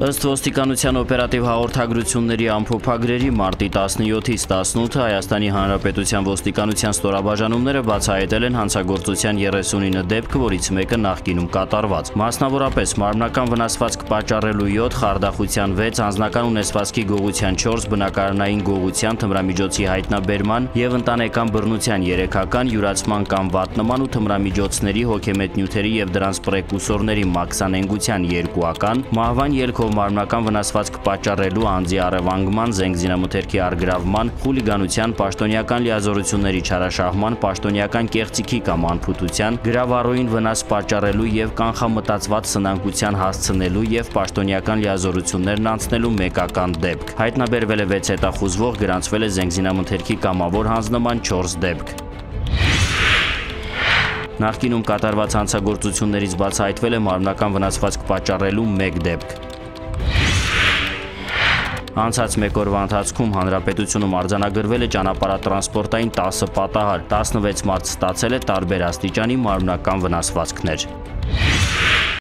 Ըստ ոստիկանության օպերատիվ հաղորդագրությունների ամփոփագրերի մարտի 17-ից 18-ը Հայաստանի Հանրապետության ոստիկանության ստորաբաժանումները բացահայտել են հանցագործության 39 դեպք, որից մեկը նախկինում կատարված։ Մասնավորապես մարմնական վնասվածք պատճառելու 7, խարդախության 6, անձնական ունեցվածքի գողության 4, բնակարանային գողության, թմրամիջոցի հայտնաբերման եւ ընտանեկան բռնության 3-ական, յուրացման կամ վատնման ու թմրամիջոցների, հոգեմետ նյութերի եւ դրանց պրեկուրսորների մաքսանենգության 2-ական, մահվան ելքով մարմնական վնասվածք պատճառելու, անձի առևանգման, զենգզինամթերքի առգրավման, խուլիգանության, պաշտոնյական լիազորությունների չարաշահման, պաշտոնյական կեղծիքի կամ անփութության, գրավառոյին վնաս պատճառելու եւ կանխամտածված սնանկության հասցնելու եւ պաշտոնյական լիազորություններն անցնելու մեկական դեպք։ Հայտնաբերվել է 6 հետախուզվող, գրանցվել է զենգզինամթերքի կամավոր հանձնման 4 դեպք։ Նախկինում կատարված հանցագործություններից բացահայտվել է մարմնական վնասվածք պատճառելու 1 դեպք։ Անցած մեկ օրվա ընթացքում հանրապետությունում արձանագրվել է ճանապարհատրանսպորտային 10 պատահար, 16 մարդ ստացել է տարբեր աստիճանի մարմնական վնասվածքներ։